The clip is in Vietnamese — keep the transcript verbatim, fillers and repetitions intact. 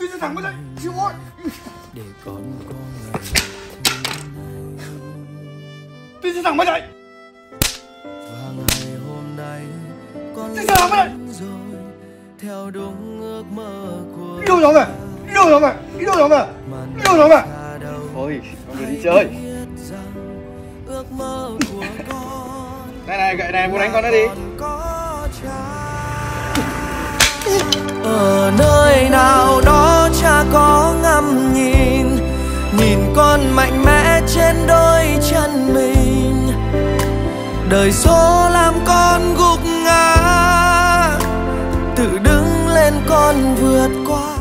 Đi ra thẳng bên đây. Chịu ơi. Để con có ngày Đi ra thẳng bên đây. và ngày hôm nay con Đi ra thẳng bên đây. rồi theo đúng ước mơ của Đi đâu nhóm mày? Đi đâu nhóm mày? Đi đâu nhóm mày? Đi đâu nhóm mày? Thôi, con đừng đi chơi. ước mơ của con. Này này, gậy này, muốn đánh con nó đi. Ở nơi nào đó cha có ngắm nhìn, nhìn con mạnh mẽ trên đôi chân mình. Đời số làm con gục ngã, tự đứng lên con vượt qua.